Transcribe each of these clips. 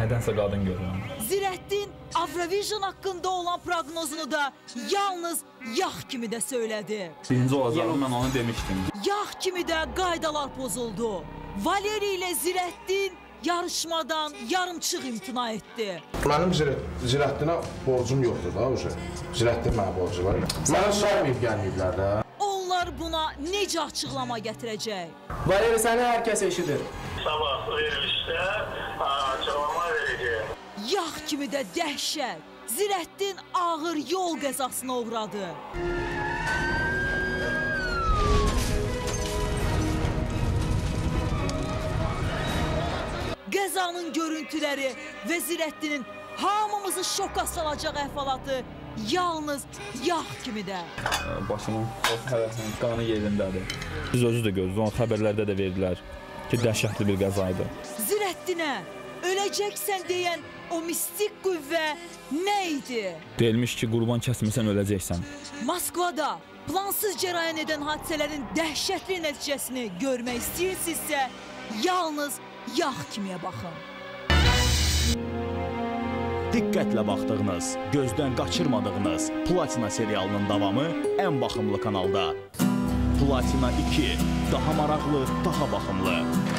Nədənsə qadın görürəm. Zirəddin Avrovision haqqında olan proqnozunu da yalnız yağ kimi də söylədi. Birinci olacağını mən onu demişdim. Yağ kimi də qaydalar pozuldu. Valeri ilə Zirəddin yarışmadan yarımçıq imtina etdi. Mənim Zirəddinə borcum yoxdur da, Zirəddin mənə borcu var. Mənə saymayıb gəlməyiblər də. Onlar buna necə açıqlama gətirəcək? Valeri səni hər kəs eşidir. Sabah verilişdə açıqlama verəcək. Yağ kimi də dəhşət. Zirəddin ağır yol qəzasına uğradı. Qəzanın görüntüləri və Zirəddinin hamımızı şoka salacaq əhvalatı yalnız yağ kimi də. Başımın qanı yerindədir. Biz özü də gördük, onu xəbərlərdə də verdilər ki, dəhşətli bir qəzaydı. Zirəddinə öləcəksən deyən o mistik qüvvə nə idi? Deyilmiş ki, qurban kəsmirsən, öləcəksən. Moskvada plansız cərəyan edən hadisələrin dəhşətli nəticəsini görmək istəyirsinizsə, yalnız yağ kimiyə baxın. Diqqətlə baxdığınız, gözdən qaçırmadığınız Platina serialının davamı ən baxımlı kanalda. Platina 2, daha maraqlı, daha baxımlı.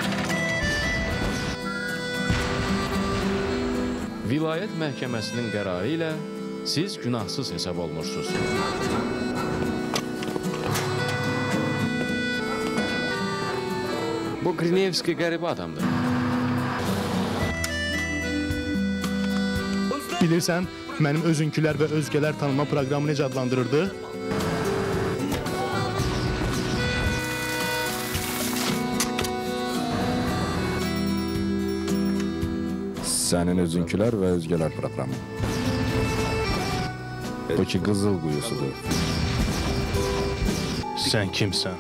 Vilayət məhkəməsinin qərarı ilə siz günahsız hesab olunursunuz. Bu Grinevski qəribə adamdır. Bilirsən, mənim özünkülər və özgələr tanınma proqramı necə adlandırırdı? Sənin özünkülər və özgələr proqramı. Bu ki, qızıl quyusudur. Sən kimsən?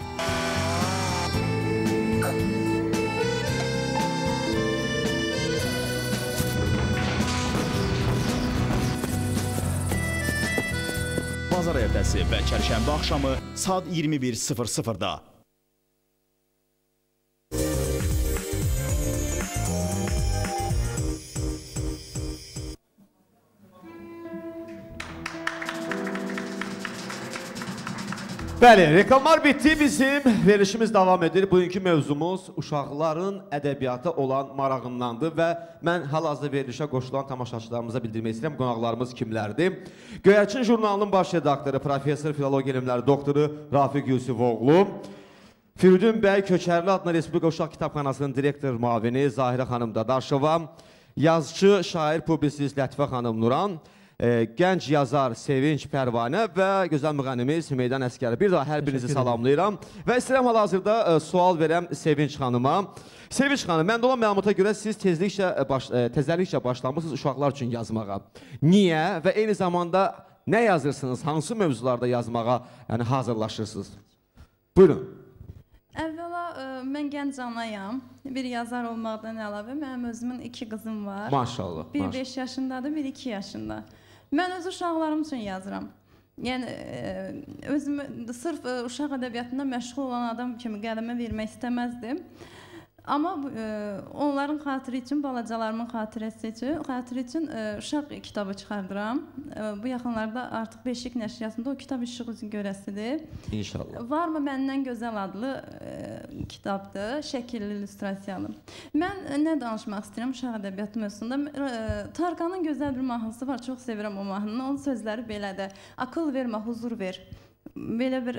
Bazar ertəsi və çərşənbə axşamı saat 21:00-da. Bəli, reklamlar bitdi, bizim verilişimiz davam edir. Bugünkü mövzumuz uşaqların ədəbiyyata olan marağındandır və mən hal-hazırda verilişə qoşulan tamaşaçılarımıza bildirmək istəyirəm, qonaqlarımız kimlərdir? Göyərçin jurnalının baş redaktoru, professor, filologiya elmləri doktoru Rafiq Yusufoğlu, Firidun bəy Köçərli adına Respublika Uşaq Kitabxanasının direktor müavini Zahirə xanım Dadaşova, yazıcı, şair, publisist Lətifə xanım Nuran, gənc yazar Sevinç Pərvanə və gözəl müğənnimiz Hümeydan Əskəri. Bir daha hər birinizi salamlayıram və istəyirəm hal-hazırda sual verəm Sevinç xanıma. Sevinç xanım, məndə olan məlumata görə siz tezliklə başlamışsınız uşaqlar üçün yazmağa. Niyə və eyni zamanda nə yazırsınız, hansı mövzularda yazmağa hazırlaşırsınız? Buyurun. Əvvəla, mən gənc anayam. Bir yazar olmaqdan əlavə mənim özümün 2 qızım var. Maşallah. Bir 5 yaşındadır, bir 2 yaşında. Mən öz uşaqlarım üçün yazıram. Yəni, özümü sırf uşaq ədəbiyyatında məşğul olan adam kimi qələmə vermək istəməzdim. Amma onların xatiri üçün, balacalarımın xatiri üçün uşaq kitabı çıxardıram. Bu yaxınlarda artıq Beşik nəşriyyatında o kitab işıq üzü görəsidir. İnşallah. Varmı məndən gözəl adlı kitabdır, şəkilli illüstrasiyalı. Mən nə danışmaq istəyirəm uşaq ədəbiyyatı mövzusunda? Tarkanın gözəl bir mahnısı var, çox sevirəm o mahnını. Onun sözləri belədir. Akıl vermə, huzur ver. Belə bir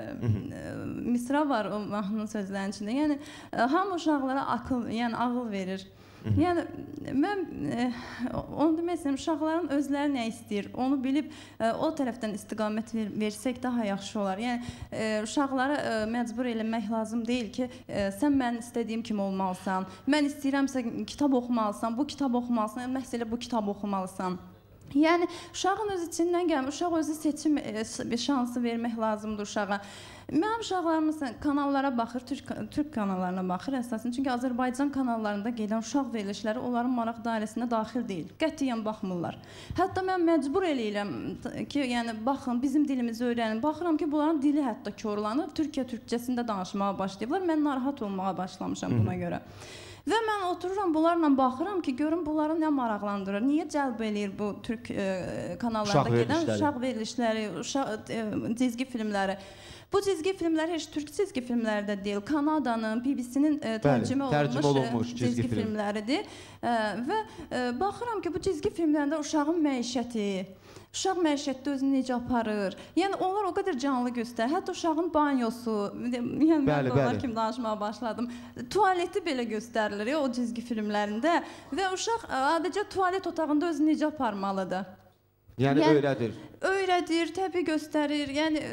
misra var o mahnının sözlərinin içində. Yəni, hamı uşaqlara ağıl verir. Yəni, mən onu demək istəyirəm, uşaqların özləri nə istəyir, onu bilib o tərəfdən istiqamət versək daha yaxşı olar. Yəni, uşaqları məcbur eləmək lazım deyil ki, sən mən istədiyim kimi olmalısan, mən istəyirəmsə kitab oxumalısan, bu kitab oxumalısan, məhz elə bu kitab oxumalısan. Yəni, uşağın öz içindən gəlmir, uşaq özü seçim şansı vermək lazımdır uşağa. Mənim uşaqlarımız kanallara baxır, Türk kanallarına baxır əsasən. Çünki Azərbaycan kanallarında gedən uşaq verilişləri onların maraq dairəsində daxil deyil. Qətiyyən baxmırlar. Hətta mən məcbur eləyirəm ki, yəni, baxın, bizim dilimizi öyrənin. Baxıram ki, bunların dili hətta korlanır, Türkiyə türkcəsində danışmağa başlayıblar. Mən narahat olmağa başlamışam buna görə. Və mən otururam bunlarla baxıram ki, görüm bunları nə maraqlandırır, niyə cəlb eləyir bu türk kanallarda gedən uşaq verilişləri, cizgi filmləri. Bu cizgi filmləri heç türk cizgi filmləri də deyil, Kanadanın, BBC-nin tərcümə olunmuş cizgi filmləridir. Və baxıram ki, bu cizgi filmlərində uşağın məişəti, uşaq məişətdə özünü necə aparır. Yəni onlar o qədər canlı göstərir. Hətta uşağın banyosu, yəni mən onlar kimi danışmağa başladım. Tualeti belə göstərilir o cizgi filmlərində və uşaq adicə tualet otağında özünü necə aparmalıdır. Yəni öyrədir. Öyrədir, təbii göstərir. Yəni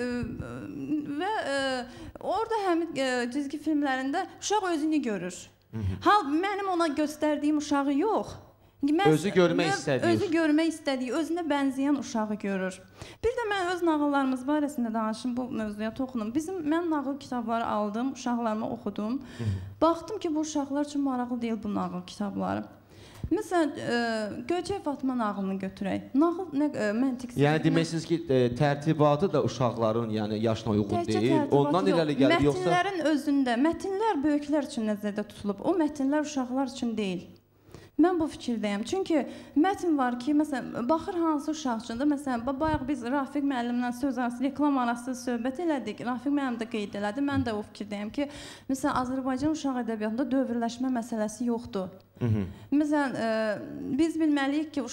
və orada həmin cizgi filmlərində uşaq özünü görür. Mənim ona göstərdiyim uşağı yox. Özü görmək istədiyi. Özü görmək istədiyi, özünə bənzəyən uşağı görür. Bir də mən öz nağıllarımız barəsində danışım, bu mövzuya toxunum. Mən nağıl kitabları aldım, uşaqlarıma oxudum. Baxdım ki, bu uşaqlar üçün maraqlı deyil bu nağıl kitabları. Məsələn, Göyçək Fatma nağılını götürək. Nağıl məntiqsiz. Yəni deməksiniz ki, tərtibatı da uşaqların yaşına uyğun deyil. Ondan irəli gəlir yoxsa? Mətnlərin özündə, mətnlər böyüklər üçün nəzərdə tutulub. O mətnlər uşaqlar üçün deyil. Mən bu fikirdəyəm. Çünki mətn var ki, məsələn, baxır hansı uşaq üçün də, məsələn, bayaq biz Rafiq müəllimlə söz arası, reklam arası söhbət elədik. Rafiq müəllim də qeyd elədi. Mən də o fikirdəyəm ki, məsələn, Azərbaycan uşaq ədəbiyyatında dövrləşmə məsələsi yoxdur. Məsələn, biz bilməliyik ki,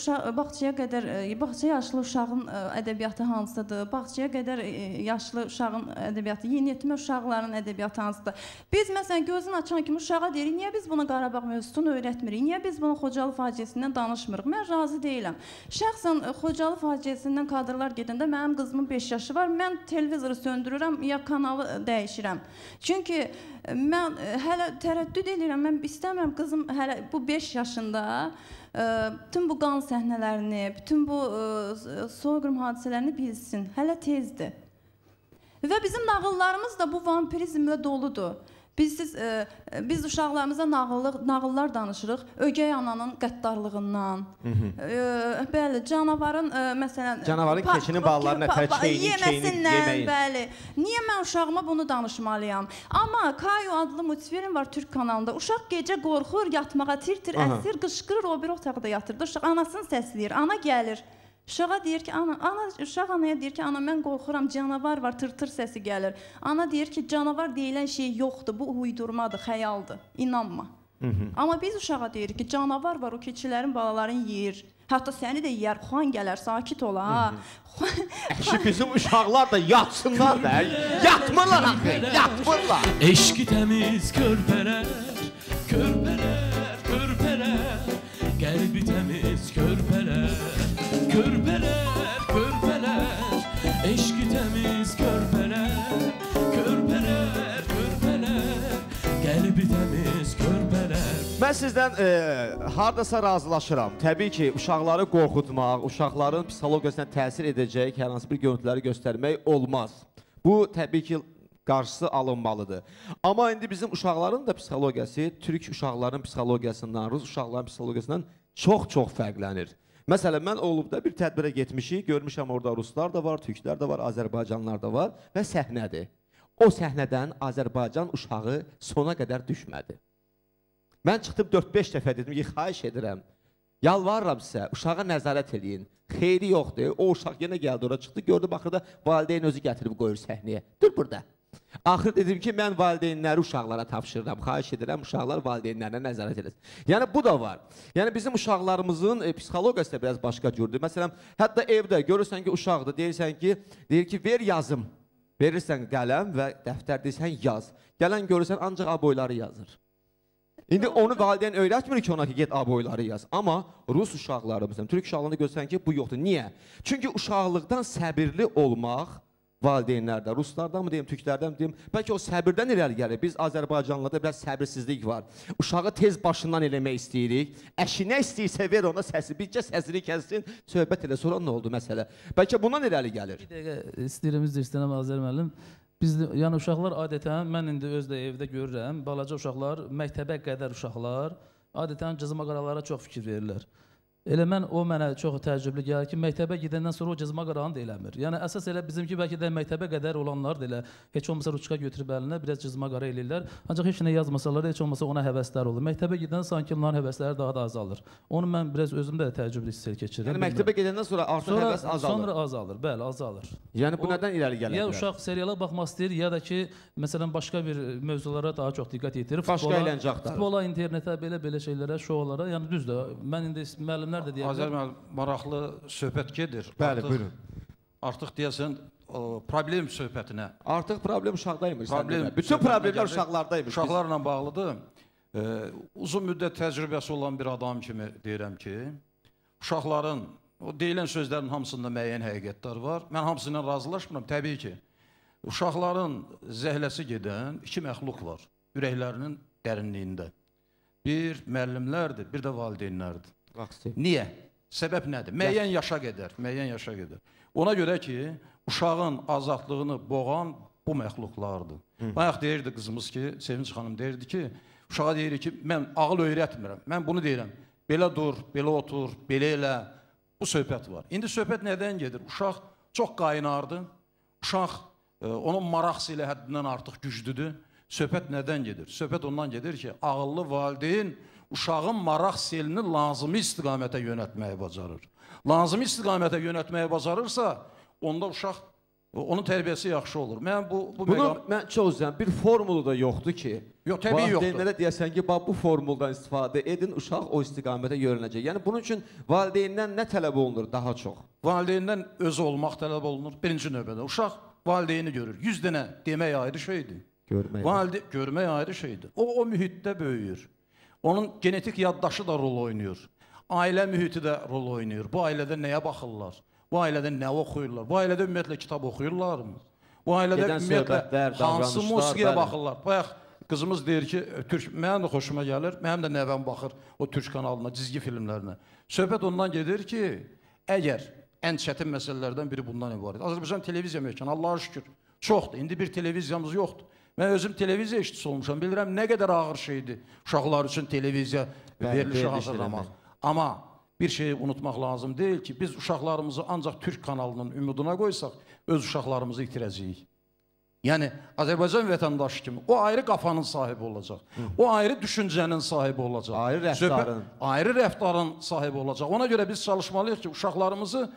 bağça yaşlı uşağın ədəbiyyatı hansıdır, bağçaya qədər yaşlı uşağın ədəbiyyatı, yeniyetmə uşaqların ədəbiyyatı hansıdır. Biz, məsələn, gözünü açan kimi uşağa deyirik, niyə biz bunu Qarabağ mövzusunu öyrətmirik, niyə biz bunu Xocalı faciəsindən danışmırıq? Mən razı deyiləm. Şəxsən Xocalı faciəsindən kadrlar gedəndə mənim qızımın 5 yaşı var, mən televizoru söndürürəm, ya kanalı dəyişirəm. Çünki mən hələ tərəddüd edirəm, mən istəmirəm qızım hələ bu 5 yaşında bütün bu qan səhnələrini, bütün bu soyqırım hadisələrini bilsin. Hələ tezdir. Və bizim nağıllarımız da bu vampirizmlə doludur. Biz uşaqlarımıza nağıllar danışırıq. Ögey ananın qəddarlığından. Bəli, canavarın, məsələn... Canavarın keçinin balalarına yeməsindən, bəli. Niyə mən uşağıma bunu danışmalıyam? Amma Kayo adlı multiferin var Türk kanalında. Uşaq gecə qorxur, yatmağa tir-tir əsir, qışqırır, o bir otaqda yatırdı. Uşaq anasını səsləyir, ana gəlir. Uşağa deyir ki, uşaq anaya deyir ki, ana mən qorxuram, canavar var, tır-tır səsi gəlir. Ana deyir ki, canavar deyilən şey yoxdur, bu uydurmadır, xəyaldır, inanma. Amma biz uşağa deyirik ki, canavar var, o keçilərin balalarını yeyir. Hətta səni də yeyər, xan gələr, sakit ol, ha. Bizim uşaqlar da yatsınlar da, yatmırlar axı, yatmırlar. Eşki təmiz körpələr, körpələr, körpələr, qəlbi təmiz körpələr. Körpələr, körpələr, eşki təmiz körpələr, körpələr, körpələr, qəlbi təmiz körpələr. Mən sizdən hardasa razılaşıram. Təbii ki, uşaqları qorxutmaq, uşaqların psixologiyasına təsir edəcək hər hansı bir görüntüləri göstərmək olmaz. Bu, təbii ki, qarşısı alınmalıdır. Amma indi bizim uşaqların da psixologiyası, türk uşaqların psixologiyasından, rus uşaqların psixologiyasından çox-çox fərqlənir. Məsələn, mən olubda bir tədbirə getmişik, görmüşəm orada ruslar da var, türklər də var, Azərbaycanlar da var və səhnədir. O səhnədən Azərbaycan uşağı sona qədər düşmədi. Mən çıxdım 4-5 dəfə dedim ki, xahiş edirəm, yalvarıram sizə, uşağa nəzarət eləyin, xeyri yoxdur. O uşaq yenə gəldi, oraya çıxdı, gördü, baxırda valideyn özü gətirib qoyur səhnəyə. Dur burada. Axır dedim ki, mən valideynləri uşaqlara tapşırıram, xahiş edirəm, uşaqlar valideynlərinə nəzarət eləsin. Yəni, bu da var. Yəni, bizim uşaqlarımızın psixologiyası da biraz başqa cürdür. Məsələn, hətta evdə görürsən ki, uşaqdır, deyir ki, ver yazım. Verirsən qələm və dəftər deyirsən, yaz. Gələn görürsən, ancaq aboyları yazır. İndi onu valideyn öyrətmir ki, ona ki, get aboyları yaz. Amma rus uşaqları, məsələn, türk uşaqlarında görürsən ki, bu yoxdur. Niyə? Çünki uşaqlıqdan səbirli olmaq valideynlərdə, ruslardan mı deyim, türklərdən mi deyim, bəlkə o səbirdən irəli gəlir. Biz Azərbaycanlılarda biraz səbirsizlik var. Uşağı tez başından eləmək istəyirik. Əşi nə istəyirsə ver ona səsi, bircə səsini kəssin, söhbət elə, sonra nə oldu məsələ? Bəlkə bundan irəli gəlir. Bir dəqiqə istəyirəm, istəyirəm Azər müəllim. Yəni uşaqlar adətən, mən indi özdə evdə görürəm, balaca uşaqlar, məktəbə qədər uşaqlar adətən cızma qaralara çox fikir verirlər. Elə o mənə çox təəccüblü gəlir ki, məktəbə gedəndən sonra o cızma qaranı da eləmir. Yəni əsas elə bizimki bəlkə də məktəbə qədər olanlar da elə heç olmasa ruçka götürüb əlinə biraz cızma qara eləyirlər. Ancaq heç nə yazmasalar heç olmasa ona həvəslər olur. Məktəbə gedəndə sanki onların həvəsləri daha da azalır. Onu mən biraz özüm də təəccüblü hiss keçirirəm. Yəni məktəbə gedəndən sonra artıq həvəs azalır. Sonra azalır, bəli, azalır. Yəni bu nədən irəli gəlir? Ya uşaq seriala baxmaq istəyir, ya da ki, məsələn başqa bir mövzulara daha çox diqqət yetirir. Başqa əyləncə axtarır. Futbola, internetə, belə şeylərə, şoulara, yəni düzdür. Mən indi müəllimlər də deyirlər. Azər müəllim, maraqlı söhbət gedir. Bəli, buyurun. Artıq deyəsən problem söhbətinə. Artıq problem uşaqdaymış. Bütün problemlər uşaqlardaymış. Uşaqlarla bağlıdır. Uzun müddət təcrübəsi olan bir adam kimi deyirəm ki, uşaqların, o deyilən sözlərin hamısında müəyyən həqiqətlər var. Mən hamısından razılaşmıram, təbii ki. Uşaqların zəhləsi gedən iki məxluq var, ürəklərinin dərinliyində. Bir müəllimlərdir, bir də valideynlərdir. Niyə? Səbəb nədir? Müəyyən yaşa qədər. Ona görə ki, uşağın azadlığını boğan bu məxluqlardır. Bayaq deyirdi qızımız ki, Sevinç xanım deyirdi ki, uşağa deyir ki, mən ağıl öyrətmirəm, mən bunu deyirəm. Belə dur, belə otur, belə elə. Bu söhbət var. İndi söhbət nədən gedir? Uşaq çox qaynardı. Uşaq onun maraqsı ilə həddindən artıq güclüdür. Söhbət nədən gedir? Söhbət ondan gedir ki, ağıllı valideyn uşağın maraq selini lazımi istiqamətə yönətməyi bacarır. Lazımi istiqamətə yönətməyi bacarırsa, onda uşaq, onun tərbiyəsi yaxşı olur. Mən çox üzrəm, bir formulu da yoxdur ki, valideynlərə deyəsən ki, bu formuldan istifadə edin, uşaq o istiqamətə yönələcək. Yəni, bunun üçün valideyndən nə tələb olunur daha çox? Valideyndən özü olmaq tələb olunur, birinci növbədə. Uşaq valideyni görür. 100 dənə demək ayrı şeydir. Görmək ayrı şeydir. O mühitdə böyüyür. Onun genetik yaddaşı da rol oynayır. Ailə mühiti də rol oynayır. Bu ailədə nəyə baxırlar? Bu ailədə nə oxuyurlar? Bu ailədə ümumiyyətlə kitab oxuyurlarmı? Bu ailədə ümumiyyətlə hansı musiqiyə baxırlar? Bayaq qızımız deyir ki, mənim də xoşuma gəlir, mənim də nəvəm baxır o Türk kanalına, cizgi filmlərinə. Söhbət ondan gedir ki, əgər ən çətin məsələlərdən biri bundan ibarət. Azərbaycan televiziya məhkəmə, Allah'a şükür, çoxdur. İndi bir televiziyamız yoxdur. Mən özüm televiziya işçisi olmuşam, bilirəm nə qədər ağır şeydir uşaqlar üçün televiziya verilişi hazırlamaq. Amma bir şeyi unutmaq lazım deyil ki, biz uşaqlarımızı ancaq Türk kanalının ümiduna qoysaq, öz uşaqlarımızı itirəcəyik. Yəni, Azərbaycan vətəndaşı kimi o ayrı qafanın sahibi olacaq, o ayrı düşüncənin sahibi olacaq, ayrı rəftarın sahibi olacaq. Ona görə biz çalışmalıyıq ki, uşaqlarımızı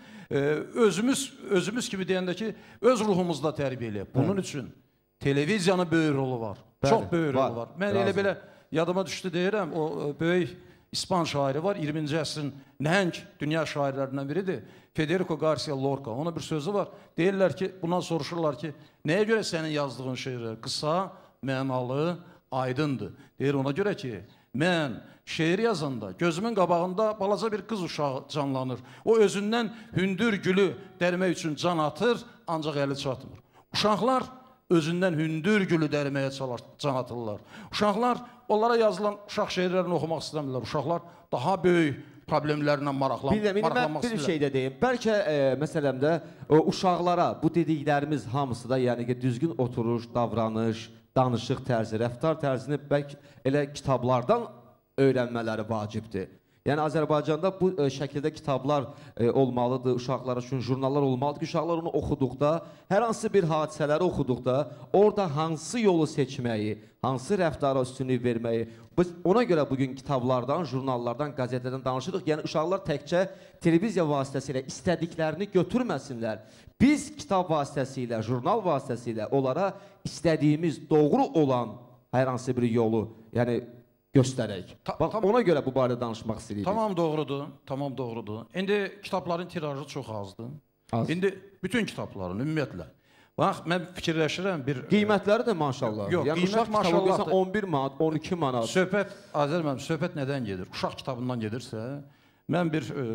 özümüz kimi deyəndə ki, öz ruhumuzda tərbiyə eləyək. Bunun üçün televiziyanın böyük rolu var, çox böyük rolu var. Mən elə belə yadıma düşdü deyirəm, o böyük İspan şairi var, 20-ci əsrin nəhəng dünya şairlərindən biridir, Federico Garcia Lorca. Onun bir sözü var, deyirlər ki, bundan soruşurlar ki, nəyə görə sənin yazdığın şeirlər qısa, mənalı, aydındır. Deyir ona görə ki, mən şeir yazanda gözümün qabağında balaca bir qız uşağı canlanır. O özündən hündür gülü dərmək üçün can atır, ancaq əli çatmır. Uşaqlar özündən hündür gülü dərməyə can atırlar. Uşaqlar, onlara yazılan uşaq şeirlərini oxumaq istəmirlər. Uşaqlar daha böyük problemlərlə maraqlanmaq istəyirlər. Mən bir şey də deyim. Bəlkə məsələmdə uşaqlara bu dediklərimiz hamısı da, yəni ki, düzgün oturuş, davranış, danışıq tərzi, rəftar tərzini bəlkə elə kitablardan öyrənmələri vacibdir. Yəni, Azərbaycanda bu şəkildə kitablar olmalıdır, uşaqlar üçün jurnallar olmalıdır ki, uşaqlar onu oxuduqda, hər hansı bir hadisələri oxuduqda, orada hansı yolu seçməyi, hansı rəftara üstünlük verməyi, ona görə bugün kitablardan, jurnallardan, qəzetlərdən danışırıq. Yəni, uşaqlar təkcə televiziya vasitəsilə istədiklərini götürməsinlər. Biz kitab vasitəsilə, jurnal vasitəsilə onlara istədiyimiz doğru olan hər hansı bir yolu, yəni, göstərək. Ona görə bu barədə danışmaq istəyirik. Tamam doğrudur. İndi kitabların tirajı çox azdır. İndi bütün kitabların, ümumiyyətlə. Bax, mən fikirləşirəm bir... Qiymətləri də maşallah. Yox, qiymət maşallah. 11 manat, 12 manat. Söhbət, Azər müəllim, söhbət nədən gedir? Uşaq kitabından gedirsə, mən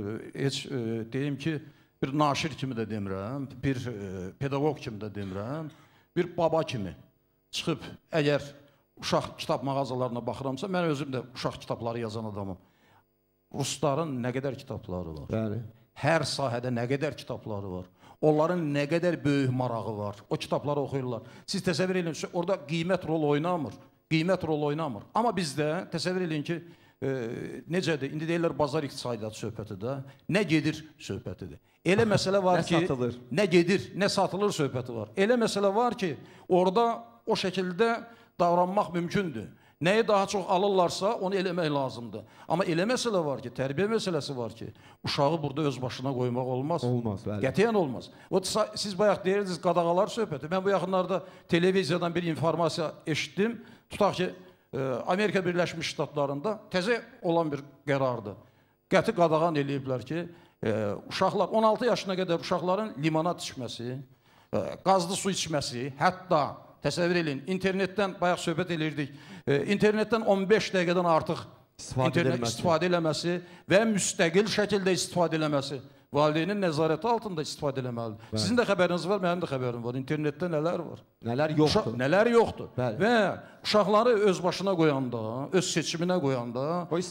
deyim ki, bir naşir kimi də demirəm, bir pedaqoq kimi də demirəm, bir baba kimi çıxıb, əgər uşaq kitab mağazalarına baxıramsa, mən özüm də uşaq kitabları yazan adamım. Rusların nə qədər kitabları var? Hər sahədə nə qədər kitabları var? Onların nə qədər böyük marağı var? O kitabları oxuyurlar. Siz təsəvvür edin, orada qiymət rol oynamır. Amma bizdə təsəvvür edin ki, necədir? İndi deyirlər bazar iqtisadiyyatı söhbətidir. Nə gedir söhbətidir. Elə məsələ var ki, nə gedir, nə satılır söhbəti var. Elə məsələ var ki, orada o şəkildə davranmaq mümkündür. Nəyi daha çox alırlarsa, onu eləmək lazımdır. Amma elə məsələ var ki, tərbiyə məsələsi var ki, uşağı burada öz başına qoymaq olmaz. Olmaz, bəli. Qətiyyən olmaz. Siz bayaq deyirdiniz, qadağalar söhbəti. Mən bu yaxınlarda televiziyadan bir informasiya eşitdim. Tutaq ki, Amerika Birləşmiş Ştatlarında təzə olan bir qərardır. Qəti qadağan eləyiblər ki, uşaqlar, 16 yaşına qədər uşaqların limonad içməsi, qazlı su içməsi, hətta təsəvvür edin, internetdən, bayaq söhbət edirdik, internetdən 15 dəqiqədən artıq istifadə eləməsi və müstəqil şəkildə istifadə eləməsi valideynin nəzarəti altında istifadə eləməlidir. Sizin də xəbəriniz var, mənim də xəbərim var. İnternetdə nələr var? Nələr yoxdur. Nələr yoxdur. Və uşaqları öz başına qoyanda, öz seçiminə qoyanda,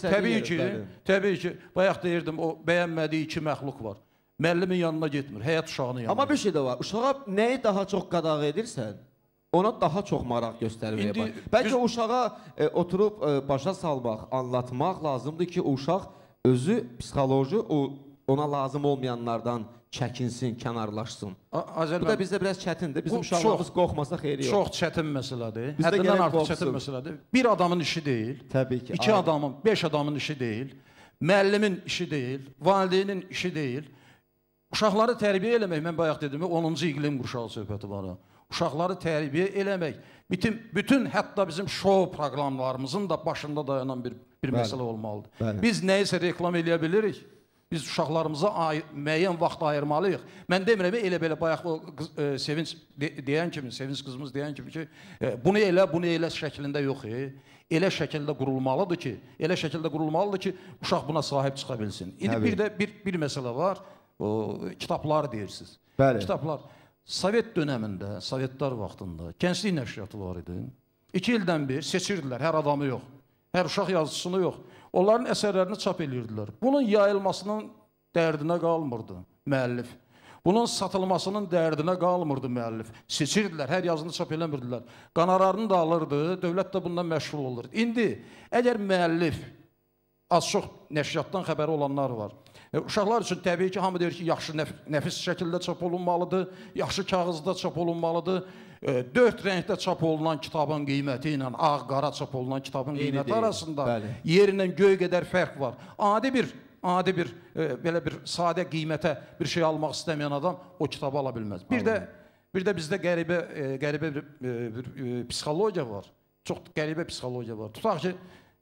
təbii ki, bayaq deyirdim, o bəyənmədiyi iki məxluq var. Müəllimin yanına getmir, həyat uşağının yanına. Amma bir şey də var, uşağa nəyi daha çox qadağa edirsən, ona daha çox maraq göstərməyə bax. Bəlkə uşağa oturub başa salmaq, anlatmaq lazımdır ki, uşaq özü psixoloji, ona lazım olmayanlardan çəkinsin, kənarlaşsın. Bu da bizdə biraz çətindir. Bizim uşaqlarımız qorxmasa xeyri yox. Çox çətin məsələdir. Həddindən artıq çətin məsələdir. Bir adamın işi deyil. Təbii ki. 2 adamın, 5 adamın işi deyil. Müəllimin işi deyil. Valideynin işi deyil. Uşaqları tərbiyə eləmək, mən bayaq dedim, 10-cu iqlim qurşağı söhbəti var. Uşaqları tərbiyə eləmək, bütün hətta bizim şou proqramlarımızın da başında dayanan bir məsələ olmalıdır. Biz nəyisə reklam eləyə bilirik, biz uşaqlarımıza müəyyən vaxt ayırmalıyıq. Mən demirəm, elə belə bayaq o Sevinç deyən kimi, Sevinç qızımız deyən kimi ki, bunu elə şəklində yox, elə şəkildə qurulmalıdır ki, uşaq buna sahib çıxa bilsin. İndi bir də bir məsələ var, kitablar deyirsiniz. Kitablar. Sovet dönəmində, Sovetlər vaxtında gənclik nəşriyyatı var idi. 2 ildən bir seçirdilər, hər adamı yox, hər uşaq yazıcısını yox. Onların əsərlərini çap edirdilər. Bunun yayılmasının dərdinə qalmırdı müəllif. Bunun satılmasının dərdinə qalmırdı müəllif. Seçirdilər, hər yazını çap eləmirdilər. Qanararını da alırdı, dövlət də bundan məşğul olurdu. İndi, əgər müəllif, az-çox nəşriyyatdan xəbəri olanlar var. Uşaqlar üçün təbii ki, hamı deyir ki, yaxşı nəfis şəkildə çap olunmalıdır, yaxşı kağızda çap olunmalıdır. 4 rəngdə çap olunan kitabın qiyməti ilə ağ-qara çap olunan kitabın qiyməti arasında yerindən göy qədər fərq var. Adi bir belə bir sadə qiymətə bir şey almaq istəməyən adam o kitabı ala bilməz. Bir də bizdə qəribə bir psixologiya var. Çox qəribə psixologiya var. Tutaq ki,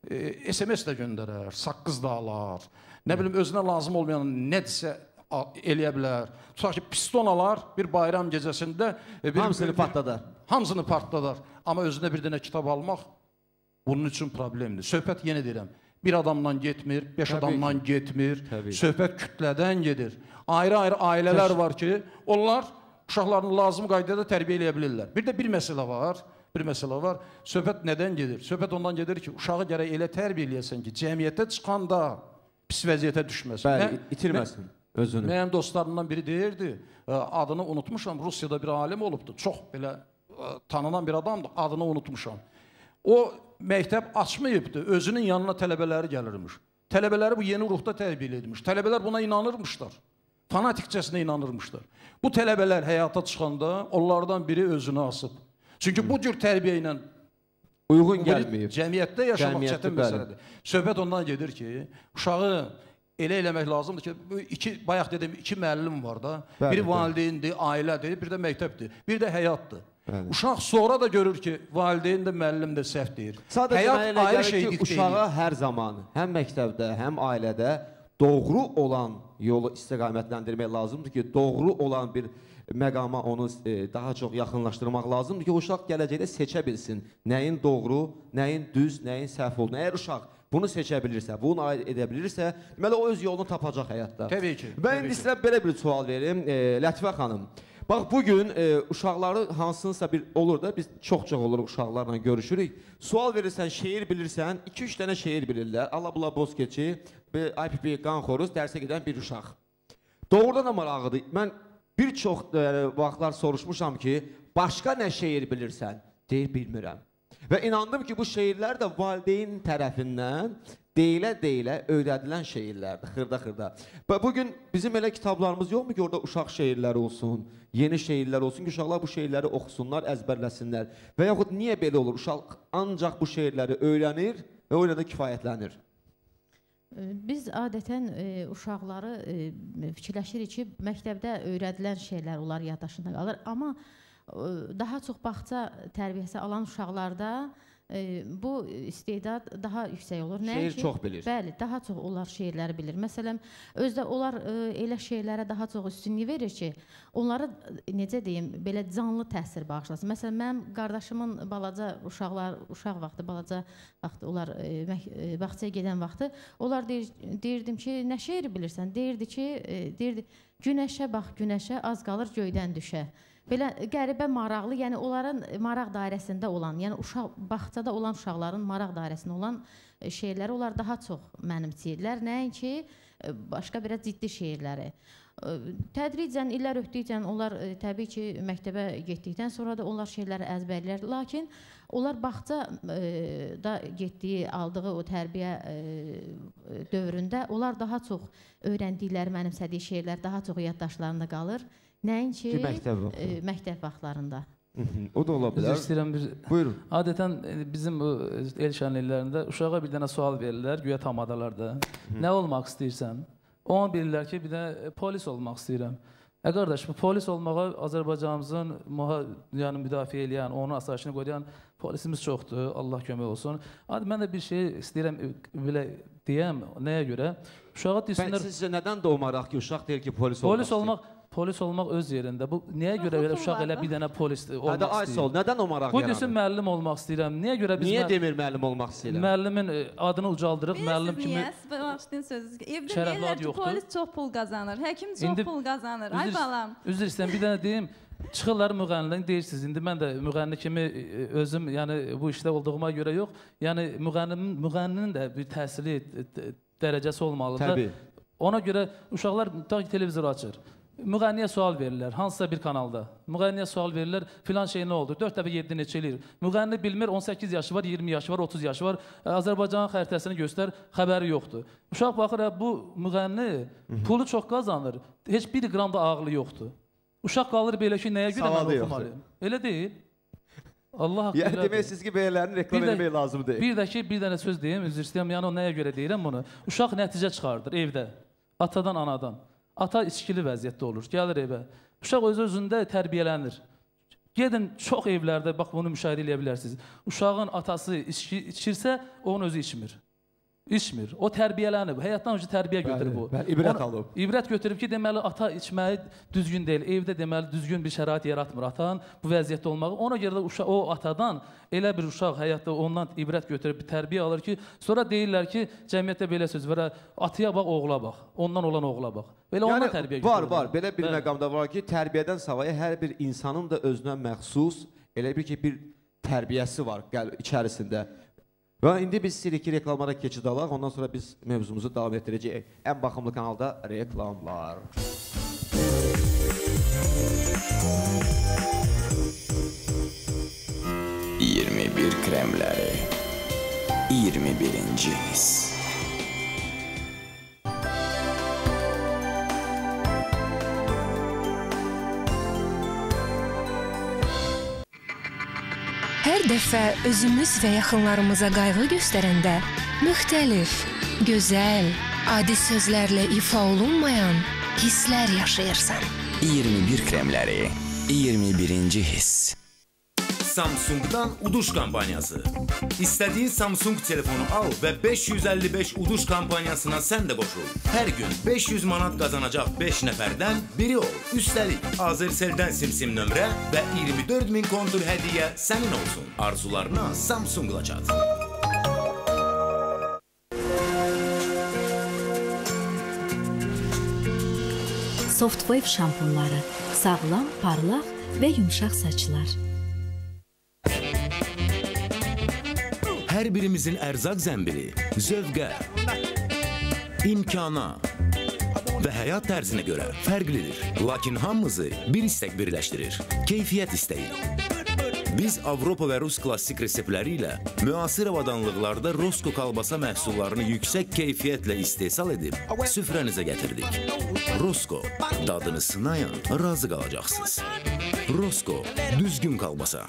SMS də göndərər, saqqız da alar, nə bilim, özünə lazım olmayan nədirsə eləyə bilər. Tutaq ki, piston alar bir bayram gecəsində. Hamısını partladar. Hamısını partladar. Amma özünə bir dənə kitab almaq bunun üçün problemdir. Söhbət yenə deyirəm, bir adamdan getmir, 5 adamdan getmir, söhbət kütlədən gedir. Ayrı-ayrı ailələr var ki, onlar uşaqlarını lazım qaydada tərbiyə eləyə bilirlər. Bir də bir məsələ var. Söhbət nədən gedir? Söhbət ondan gedir ki, uşağı gərək elə tərbiyə eləyəsən ki, cəmiyyətə çıxanda pis vəziyyətə düşməsin. Bəli, itirməsin özünü. Mənim dostlarımdan biri deyirdi, adını unutmuşam, Rusiyada bir alim olubdur, çox belə tanınan bir adamdır, adını unutmuşam. O məktəb açmayıbdır, özünün yanına tələbələri gəlirmiş. Tələbələri bu yeni ruhda tərbiyə edilmiş. Tələbələr buna inanırmışlar. Fanatikcəsinə inanırmışlar. Bu tələbələr həyata çıxanda onlardan biri özünü asıb. Çünki bu cür tərbiyə ilə uyğun gəlməyib. Cəmiyyətdə yaşamaq çətin məsələdir. Söhbət ondan gedir ki, uşağı elə eləmək lazımdır ki, bayaq dedim, 2 müəllim var da. Biri valideyndir, ailədir, bir də məktəbdir, bir də həyatdır. Uşaq sonra da görür ki, valideyn də, müəllim də səhv deyir. Sadəcə mənə elə gəlir ki, uşağa hər zaman, həm məktəbdə, həm ailədə doğru olan yolu istiqamətləndirmək lazımdır ki, doğru olan bir məqama onu daha çox yaxınlaşdırmaq lazımdır ki, uşaq gələcəkdə seçə bilsin nəyin doğru, nəyin düz, nəyin səhv olduğunu. Əgər uşaq bunu seçə bilirsə, bunu edə bilirsə, deməli o öz yolunu tapacaq həyatda. Təbii ki. Mən indi sizə belə bir sual verim, Lətifə xanım. Bax, bugün uşaqları hansınsa bir olur da, biz çox olur uşaqlarla görüşürük. Sual verirsən, şeir bilirsən, 2-3 dənə şeir bilirlər. Allah-bula boz keçi, IPP Qanxoruz, dərsə gedən bir uşaq. Doğrudan da maraqlıdır. Mən bir çox vaxtlar soruşmuşam ki, başqa nə şeir bilirsən? Deyir, bilmirəm. Və inandım ki, bu şeirlər də valideyn tərəfindən deyilə-deyilə öyrədilən şeirlərdir, xırda-xırda. Və bugün bizim elə kitablarımız yoxmu ki, orada uşaq şeirləri olsun, yeni şeirlər olsun ki, uşaqlar bu şeirləri oxusunlar, əzbərləsinlər. Və yaxud niyə belə olur? Uşaq ancaq bu şeirləri öyrənir və o ilə də kifayətlənir. Biz adətən uşaqları fikirləşirik ki, məktəbdə öyrədilən şeylər onlar yaddaşında qalır. Amma daha çox bağça tərbiyəsi alan uşaqlarda bu istedad daha yüksək olur. Şeir çox bilir. Bəli, daha çox onlar şeirləri bilir. Məsələn, özdə onlar elə şeylərə daha çox üstünlük verir ki, onları, necə deyim, belə canlı təsir bağışlasın. Məsələn, mənim qardaşımın balaca uşaq vaxtı, balaca vaxtı, onlar bağçaya gedən vaxtı, onlar deyirdim ki, nə şeiri bilirsən? Deyirdi ki, günəşə bax, günəşə, az qalır göydən düşə. Belə qəribə maraqlı, yəni onların maraq dairəsində olan, yəni bağçada olan uşaqların maraq dairəsində olan şeirləri onlar daha çox mənimsəyirlər. Nəinki başqa biraz ciddi şeirləri. Tədricən, illər ötdükcə onlar təbii ki, məktəbə getdikdən sonra da onlar şeirləri əzbərlər. Lakin onlar bağçada getdiyi, aldığı o tərbiyə dövründə onlar daha çox öyrəndikləri, mənimsədiyi şeirlər daha çox yaddaşlarında qalır. Nəinki məktəb vaxtlarında. O da ola bilər. Buyurun. Adətən bizim el şənliklərində uşağa bir dənə sual verirlər, güya tamadalarda. Nə olmaq istəyirsən? Ona bilirlər ki, bir dənə polis olmaq istəyirəm. Qardaş, bu polis olmağa Azərbaycanımızın müdafiə eləyən, onun asayişini qoruyan polisimiz çoxdur, Allah kömək olsun. Mən də bir şey istəyirəm, belə deyəm, nəyə görə? Uşağa deyirsinlər... Sizcə nədən doğmaraq ki, uşaq deyir ki, polis olmaq istəyir? Polis olmaq öz yerində. Niyə görə uşaq elə bir dənə polis olmaq istəyir? Nədən o maraq yaranır? Bu desin, müəllim olmaq istəyirəm. Niyə demir müəllim olmaq istəyirəm? Müəllimin adını ucaldırıq, müəllim kimi... Şərəfli ad yoxdur. Polis çox pul qazanır, həkim çox pul qazanır. Ay balam. Üzr istəyəm, bir dənə deyim. Çıxırlar müğənnidən deyirsiniz. İndi mən də müğənni kimi özüm, yəni bu işdə olduğuma görə yox, yəni müğənninin də bir təhsili dərəcəsi olmalıdır. Təbii. Ona görə uşaqlar televizor açır. Müğənniyə sual verirlər, hansısa bir kanalda. Müğənniyə sual verirlər, filan şey nə oldu? 4 dəfə 7 neçə eləyir. Müğənni bilmir, 18 yaşı var, 20 yaşı var, 30 yaşı var. Azərbaycanın xəritəsini göstər, xəbəri yoxdur. Uşaq baxır, bu müğənni pulu çox qazanır, heç bir qram da ağlı yoxdur. Uşaq qalır belə ki, nəyə görə mən oxumalıyım? Elə deyil. Allah haqqı elədir. Demək siz ki, belələrini reklam etmək lazım deyil. Bir də ki, bir dənə söz deyim, üzr istəyəm, yəni o nəyə görə deyirəm bunu? Uşaq nəticə çıxardır evdə, atadan, anadan. Ata içkili vəziyyətdə olur, gəlir evə. Uşaq öz-özündə tərbiyələnir. Gedin, çox evlərdə, bax bunu müşahidə edə bilərsiniz. Uşağın atası içirsə, onun özü içmir. İçmir. O tərbiyələnib, həyatdan önce tərbiyə götürüb o. İbrət alıb. İbrət götürüb ki, deməli, ata içməyi düzgün deyil. Evdə deməli, düzgün bir şərait yaratmır atan bu vəziyyətdə olmağı. Ona görə də o atadan elə bir uşaq həyatda ondan ibrət götürüb bir tərbiyə alır ki, sonra deyirlər ki, cəmiyyətdə belə söz var, atıya bax, oğula bax, ondan olan oğula bax. Belə ondan tərbiyə götürür. Var, belə bir məqamda var ki, tərbiyədən savayı hər bir insanın da özünə məxsus, elə bir ki, bir tərbiyəsi var içərisində. Və indi biz istəyirik ki, reklamlara keçid alaq, ondan sonra biz mövzumuzu davam etdirəcəyik. Ən baxımlı kanalda reklamlar. Kremləri 21-ci his. Hər dəfə özümüz və yaxınlarımıza qayğı göstərəndə müxtəlif, gözəl, adi sözlərlə ifa olunmayan hisslər yaşayırsan. 21 kremləri, 21-ci hiss. Samsung'dan Uduş kampanyası. İstediğin Samsung telefonu al ve 555 Uduş kampanyasına sen de qoşul. Her gün 500 manat kazanacak 5 nəfərdən biri ol. Üstelik Azersel'den sim nömrə ve 24.000 kontur hediye senin olsun. Arzularına Samsung'la çat. Softwave şampunları. Sağlam, parlaq ve yumuşaq saçlar. Hər birimizin ərzaq zəmbili zövqə, imkana və həyat tərzinə görə fərqlidir. Lakin hamımızı bir istək birləşdirir. Keyfiyyət istəyi. Biz Avropa və Rus klassik reseptləri ilə müasir avadanlıqlarda Rosko kalbasa məhsullarını yüksək keyfiyyətlə istehsal edib süfrənizə gətirdik. Rosko, dadını sınayan razı qalacaqsınız. Rosko, düzgün kalbasa.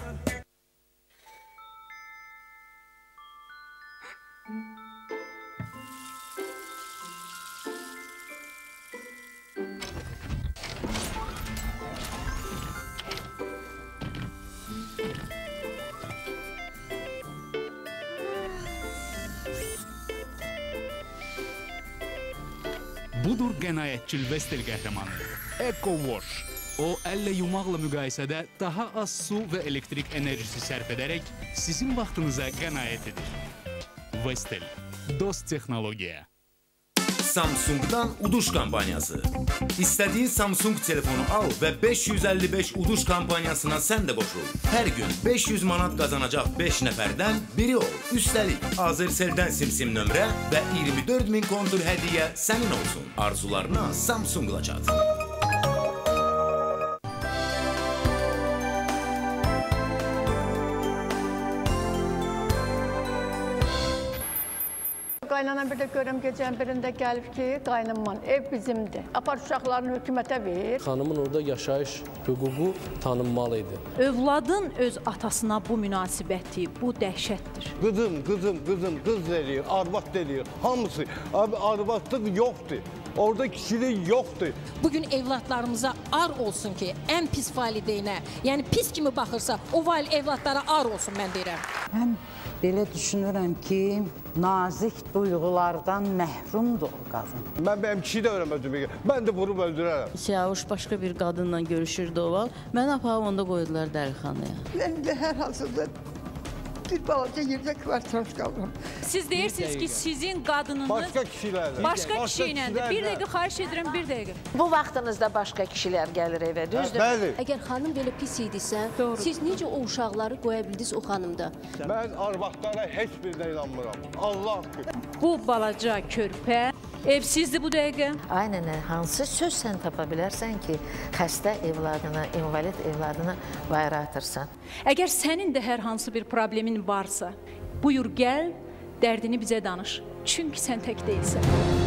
Budur qənaətçil Vestel qəhrəmanı. Eco Wash. O, əllə yumaqla müqayisədə daha az su və elektrik enerjisi sərf edərək sizin vaxtınıza qənaət edir. Vestel. Dost texnologiya. Samsung'dan Uduş kampaniyası. İstədiyin Samsung telefonu al və 555 Uduş kampanyasına sən də qoşul. Hər gün 500 manat qazanacaq 5 nəfərdən biri ol. Üstəlik, Azersel'dən sim nömrə və 24.000 kontur hədiyyə sənin olsun. Arzularına Samsung'la çat. Qaynana bir də görəm gecənin birində gəlib ki, qaynımman, ev bizimdir. Apar uşaqlarını hökumətə ver. Xanımın orada yaşayış hüququ tanınmalıydı. Övladın öz atasına bu münasibəti, bu dəhşətdir. Qızım, qız deyir, arvad deyir, hamısı. Abi arvadlıq yoxdur. Orada kişilik yoxdur. Bugün evlatlarımıza ar olsun ki, ən pis valideynə, yəni pis kimi baxırsa, o evlatlara ar olsun, mən deyirəm. Mən belə düşünürəm ki, nazik duyğulardan məhrumdur o qadın. Mənim kişi də öyrəmədim. Mən də vurub öldürərəm. Siyavuş başqa bir qadınla görüşürdü o vaxt. Mən aparıb onda qoydular dəlixanaya. Mən də hər halsızda bir balaca yerdə kvartaş qaldım. Siz deyirsiniz ki, sizin qadınınız başqa kişilərlə. Başqa kişi ilə. Bir dəqiqə xahiş edirəm, bir dəqiqə. Bu vaxtınızda başqa kişilər gəlir evə, düzdür? Bəli. Əgər xanım belə pis idisə, siz necə o uşaqları qoya bildiniz o xanımda? Mən arvadlara heç birinə inanmıram. Allah haqqı. Bu balaca körpə evsizdir bu dəqiqə. Aynen, hansı söz sən tapa bilərsən ki, xəstə evladına, invalid evladına bayra atırsan? Əgər sənin də hər hansı bir problemin varsa, buyur gəl, dərdini bizə danış. Çünki sən tək deyilsən.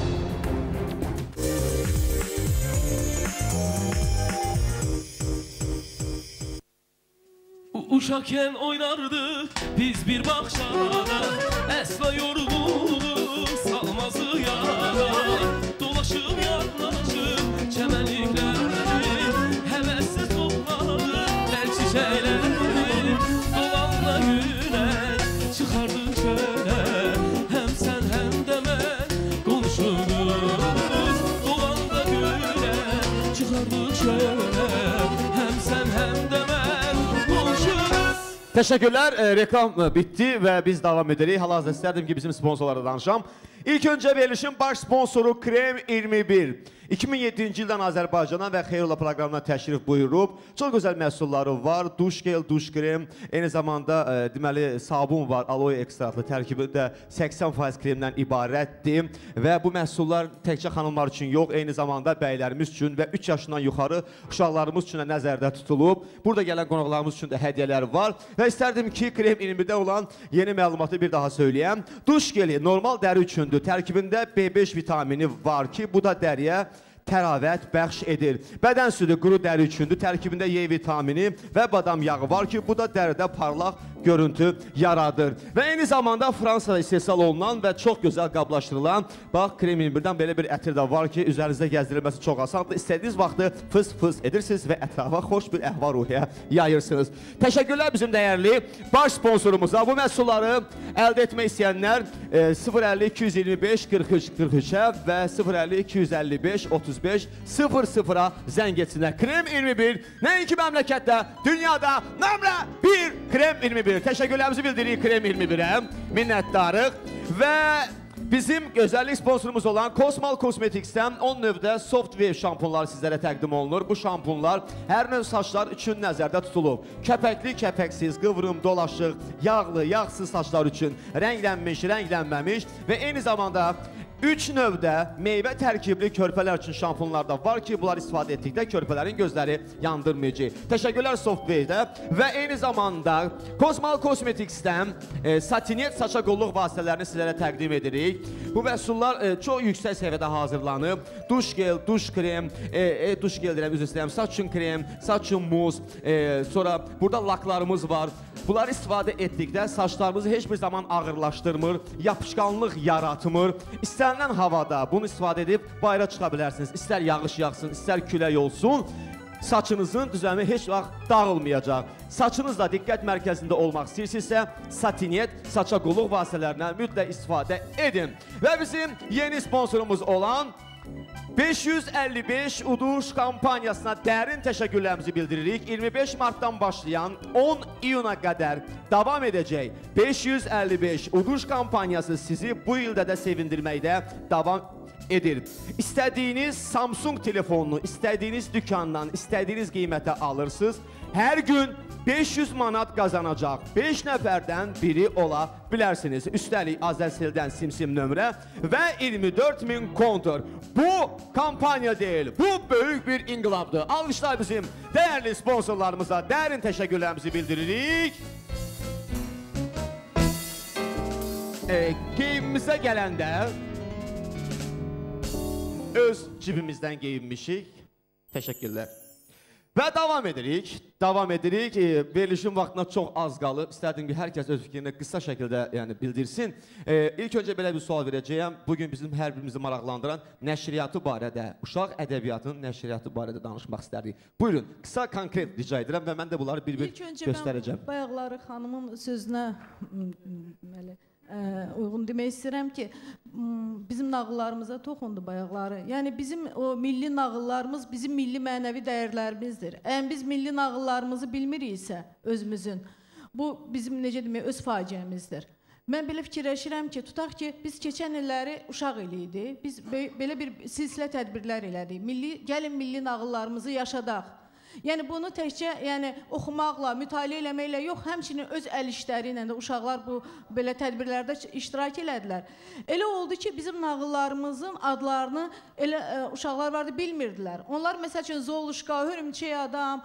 Uşakken oynardık biz bir bahçada, əsla yoruldu salmazı yara. Dolaşıp yaklaşıp çəmənlikləri, həvəssiz topladı tel çiçəkləri. Dolanla günək çıxardı çölə, həm sən həm də mən konuşuruz. Dolanla günək çıxardı çölə, həm sən həm də mən konuşuruz. Təşəkkürlər, reklam bitdi və biz davam edirik. Hal-hazırda istərdim ki, bizim sponsorlara danışam. İlk öncə verilişin baş sponsoru Krem 21. 2007-ci ildən Azərbaycana və Xeyrola proqramına təşrif buyurub. Çox gözəl məhsulları var. Duş gel, duş krem. Eyni zamanda deməli sabun var. Aloe ekstraktlı tərkibində 80% kremdən ibarətdir. Və bu məhsullar təkcə xanımlar üçün yox, eyni zamanda bəylərimiz üçün və 3 yaşından yuxarı uşaqlarımız üçün də nəzərdə tutulub. Burada gələn qonaqlarımız üçün də hədiyyələr var. Və istərdim ki, Krem 21-də olan yeni məlumatı bir daha söyləyəm. Duş geli normal dəri üçündür. Tərkibində B5 vitamini var ki, bu da dəriyə təravət bəxş edir. Bədən südü quru dəri üçündür. Tərkibində Y vitamini və badam yağı var ki, bu da dəridə parlaq görüntü yaradır. Və eyni zamanda Fransada istehsal olunan və çox gözəl qablaşdırılan, bax, Krem 21-dən belə bir ətir də var ki, üzərinizdə gəzdirilməsi çox asandır. İstədiyiniz vaxtı fıs-fıs edirsiniz və ətrafa xoş bir əhval-ruhiyyə yayırsınız. Təşəkkürlər bizim dəyərli baş sponsorumuza. Bu məhsulları əldə etmək istəyənlər 050-225-43-43-ə və 050-255-35-00-a zəng etsinlər. Krem 21 nəinki məmləkətdə, dünyada nömrə 1 Krem 21. Təşəkkürlərimizi bildiririk Krem 21-ə. Minnətdarıq və bizim gözəllik sponsorumuz olan Cosmal Cosmetics'dən 10 növdə Soft Wave şampunları sizlərə təqdim olunur. Bu şampunlar hər növ saçlar üçün nəzərdə tutulub. Kəpəkli, kəpəksiz, qıvrım, dolaşıq, yağlı, yağsız saçlar üçün rənglənmiş, rənglənməmiş və eyni zamanda 3 növdə meyvə tərkibli körpələr üçün şampunlar da var ki, bunlar istifadə etdikdə körpələrin gözləri yandırmayacaq. Təşəkkürlər Software-də və eyni zamanda Cosmal Cosmetics-dən Satinet saça qulluq vasitələrini sizlərə təqdim edirik. Bu məhsullar çox yüksək səviyyədə hazırlanıb. Duş gel, duş krem, duş gel deyirəm, üzr istəyirəm, saç üçün krem, saç üçün muz, sonra burada laklarımız var. Bunları istifadə etdikdə saçlarımızı heç bir zaman ağırlaşdırmır, yapışqanlıq yaratmır. İstənilən havada bunu istifadə edib bayıra çıxa bilərsiniz. İstər yağış yağsın, istər külək olsun. Saçınızın düzəmi heç vaxt dağılmayacaq. Saçınız da diqqət mərkəzində olmaq istəyirsinizsə, Satinet saça qulluq vasitələrindən mütləq istifadə edin. Və bizim yeni sponsorumuz olan 555 uduş kampaniyasına dərin təşəkkürlərimizi bildiririk. 25 martdan başlayan 10 iyuna qədər davam edəcək 555 uduş kampaniyası sizi bu ildə də sevindirməkdə davam edir. İstədiyiniz Samsung telefonunu istədiyiniz dükandan, istədiyiniz qiymətə alırsınız. Hər gün 500 manat qazanacaq 5 nəfərdən biri ola bilərsiniz. Üstəlik Azərseldən simsim nömrə və 24.000 kontur. Bu kampaniya deyil, bu böyük bir inqilabdır. Alqışlar bizim dəyərli sponsorlarımıza dərin təşəkkürlərimizi bildiririk. Geyimimizə gələndə öz cibimizdən geyinmişik. Təşəkkürlər. Və davam edirik. Verilişin vaxtına çox az qalıb. İstərdim ki, hər kəs öz fikrini qısa şəkildə bildirsin. İlk öncə belə bir sual verəcəyəm. Bugün bizim hər birimizi maraqlandıran nəşriyyatı barədə, uşaq ədəbiyyatının nəşriyyatı barədə danışmaq istərdik. Buyurun, qısa, konkret rica edirəm və mən də bunları bir-bir göstərəcəm. İlk öncə mən bayaqları xanımın sözünə uyğun demək istəyirəm ki, bizim nağıllarımıza toxundu bayaqları. Yəni bizim o milli nağıllarımız bizim milli mənəvi dəyərlərimizdir. Əgər biz milli nağıllarımızı bilmiriksə özümüzün, bu bizim necə demək öz faciəmizdir. Mən belə fikirləşirəm ki, tutaq ki, biz keçən illəri uşaq ili idi. Biz belə bir silsilə tədbirlər elədik. Gəlin milli nağıllarımızı yaşadaq. Yəni bunu təkcə oxumaqla, mütaliə eləməklə yox, həmçinin öz əl işləri ilə də uşaqlar bu belə tədbirlərdə iştirak elədilər. Elə oldu ki, bizim nağıllarımızın adlarını elə uşaqlar vardı bilmirdilər. Onlar məsəl üçün Zoluşka, Hörümçək adam,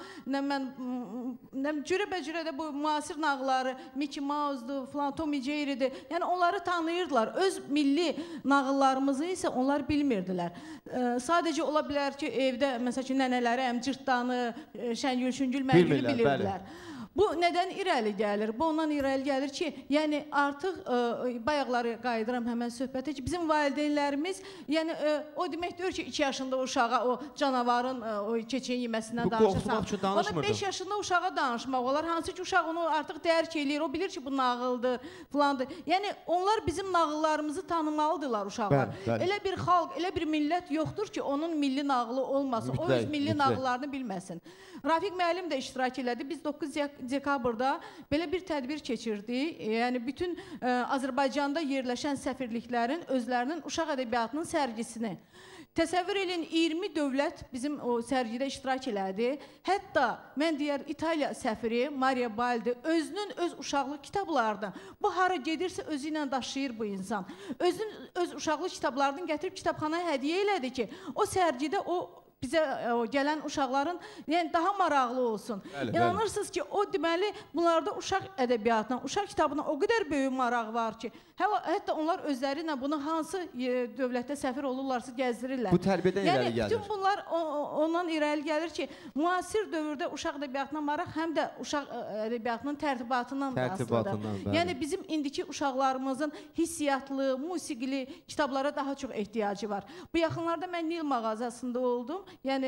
cürəbəcürə də bu müasir nağılları, Mickey Mouse'dur, Tom and Jerry'dir. Yəni onları tanıyırdılar. Öz milli nağıllarımızı isə onlar bilmirdilər. Sadəcə ola bilər ki, evdə məsəl üçün nənələri Cırtdanı, Şəngül, Şüngül, Məngülü bilirdilər. Bu nədən irəli gəlir? Bu ondan irəli gəlir ki, yəni artıq bayaqları qayıdıram həmən söhbətə ki, bizim valideynlərimiz, yəni o demək deyir ki, 2 yaşında uşağa o canavarın o keçin yeməsindən danışırsan. O da 5 yaşında uşağa danışmaq olar. Hansı ki, uşaq onu artıq dərk eləyir, o bilir ki, bu nağıldır, filandır. Yəni onlar bizim nağıllarımızı tanımalıdırlar uşaqlar. Elə bir xalq, elə bir millət yoxdur ki, onun milli nağılı olmasın, o öz milli nağıllarını bilməsin. Rafiq müəllim də iştirak elədi. Biz 9 dekabrda belə bir tədbir keçirdik. Yəni bütün Azərbaycanda yerləşən səfirliklərin özlərinin uşaq ədəbiyyatının sərgisini. Təsəvvür edin, 20 dövlət bizim o sərgidə iştirak elədi. Hətta mən deyər İtaliya səfiri Maria Baldi özünün öz uşaqlıq kitablarını, bu hara gedirsə özü ilə daşıyır bu insan. Öz uşaqlıq kitablarını gətirib kitabxanaya hədiyyə elədi ki, o sərgidə o bizə gələn uşaqların daha maraqlı olsun. İnanırsınız ki, o deməli bunlarda uşaq ədəbiyyatına, uşaq kitabına o qədər böyük maraq var ki, hətta onlar özləri ilə bunu hansı dövlətdə səfir olurlarsa gəzdirirlər. Bu tərbiyədən irəli gəlir. Bütün bunlar ondan irəli gəlir ki, müasir dövrdə uşaq ədəbiyyatına maraq həm də uşaq ədəbiyyatının tərtibatından da asılıdır. Yəni bizim indiki uşaqlarımızın hissiyatlı, musiqili kitablara daha çox ehtiyacı var. Bu yaxınlarda mən Nil mağazasında oldum. Yəni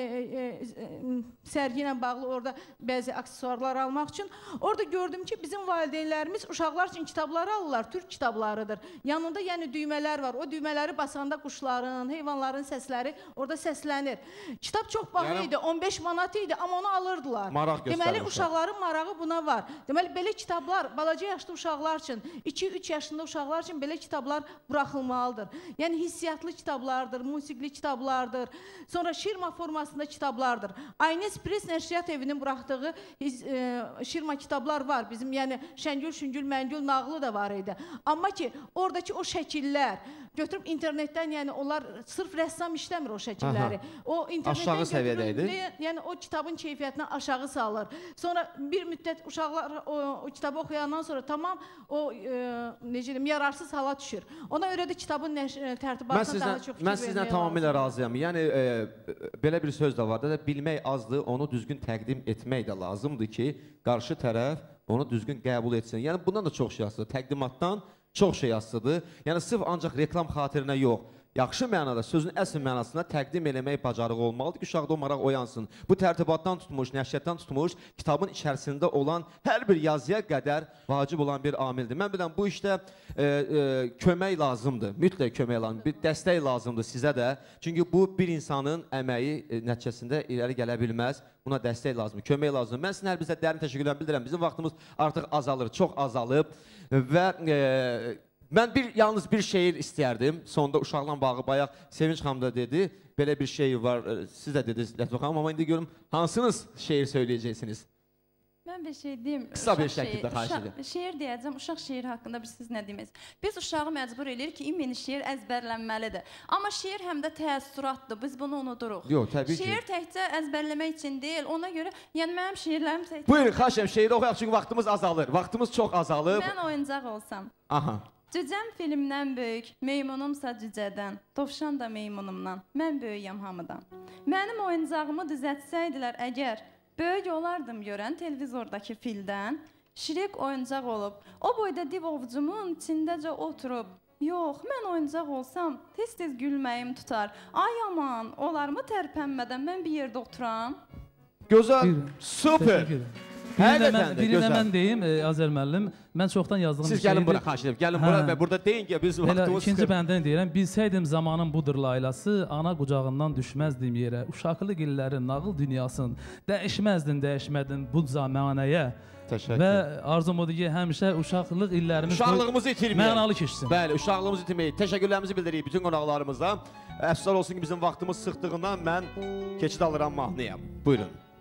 sərgi ilə bağlı orada bəzi aksesuarlar almaq üçün. Orada gördüm ki, bizim valideynlərimiz uşaqlar üçün kitabları alırlar, türk kitablarıdır. Yanında yəni düymələr var. O düymələri basanda quşların, heyvanların səsləri orada səslənir. Kitab çox baha idi, 15 manat idi, amma onu alırdılar. Deməli, uşaqların marağı buna var. Deməli, belə kitablar balaca yaşlı uşaqlar üçün, 2-3 yaşında uşaqlar üçün belə kitablar buraxılmalıdır. Yəni hissiyatlı kitablardır, musiqili kitablardır. Sonra şirma formasında kitablardır. Aynes Press Nəşriyyat evinin buraxdığı şirma kitablar var. Bizim yəni Şəngül, Şüngül, Məngül nağlı da var idi. Amma ki, oradakı o şəkillər götürüb internetdən, yəni onlar sırf rəssam işləmir o şəkilləri. O internetdən aşağı səviyyədə idi. Yəni o kitabın keyfiyyətini aşağı salır. Sonra bir müddət uşaqlar o kitabı oxuyandan sonra tamam o necə deyim, yararsız hala düşür. Ona görə də kitabın tərtibatına daha çox fikir vermək lazımdır. Mən sizlə tamamilə razıyam. Yəni belə bir söz də var da, bilmək azdır, onu düzgün təqdim etmək də lazımdır ki, qarşı tərəf onu düzgün qəbul etsin. Yəni bundan da çox şey asılıdır. Təqdimatdan çox şey asılıdır. Yəni sırf ancaq reklam xatirinə yox, yaxşı mənada, sözün əsl mənasında təqdim eləmək bacarığı olmalıdır ki, uşaqda o maraq oyansın. Bu tərtibatdan tutmuş, nəşriyyatdan tutmuş, kitabın içərisində olan hər bir yazıya qədər vacib olan bir amildir. Mən biləm, bu işdə kömək lazımdır, mütləq kömək lazımdır, bir dəstək lazımdır sizə də. Çünki bu bir insanın əməyi nəticəsində irəli gələ bilməz. Buna dəstək lazımdır, kömək lazımdır. Mən sizin hər bizə dərin təşəkkürlər bildirəm. Bizim vaxtımız artıq azalır, çox azalıb və mən yalnız bir şeir istəyərdim. Sonda uşaqla bağı bayaq Sevinç xanım da dedi. Belə bir şeir var, siz də dediniz Lətifə xanım, amma indi görüm hansınız şeir söyləyəcəksiniz? Mən bir şey deyim. Qısa bir şəkildə xahiş edirəm. Şeir deyəcəm, uşaq şeiri haqqında siz nə deyirsiniz? Biz uşağı məcbur edirik ki, imeni şeir əzbərlənməlidir. Amma şeir həm də təəssüratdır, biz bunu unuduruq. Yox, təbii ki. Şeir təkcə əzbərləmək üçün deyil, ona görə, yəni mənim şeirlərim təkcə... Buyurun, xahiş edirəm, şeiri oxuyaq, çünki vaxtımız azalır. Vaxtımız çox azalıb. Mən oyuncaq olsam. Aha. Cücəm filmdən böyük, meymunumsa cücədən, dovşan da meymunumdan, mən böyüyəm hamıdan. Mənim oyuncağımı düzəltsəydilər əgər, böyük olardım görən televizordakı fildən, Şirek oyuncaq olub, o boyda div ovcumun içindəcə oturub. Yox, mən oyuncaq olsam, tez-tez gülməyim tutar. Ay aman, olarmı tərpənmədən mən bir yerdə oturam? Gözəl, super. Birinə mən deyim, Azər müəllim, mən çoxdan yazdığım bir şeydir. Siz gəlin bura, xahiş edirəm, gəlin bura və burada deyin ki, biz vaxtımız... İkinci bəndini deyirəm, bilsəydim zamanın budur laylası, ana qucağından düşməzdim yerə, uşaqlıq illərin, nağıl dünyasın, dəyişməzdin bu zamanəyə. Və arzum odur ki, həmişə uşaqlıq illərimiz uşaqlığımızı itirməyək. Mənalı keçsin. Bəli, uşaqlığımızı itirməyək. Təşəkkürlərimizi bildiririk bütün qonaqlarımıza. Əfsuslar olsun ki, bizim vaxtımız sıxdığından mən keçid alıram mahnıya. Buyurun.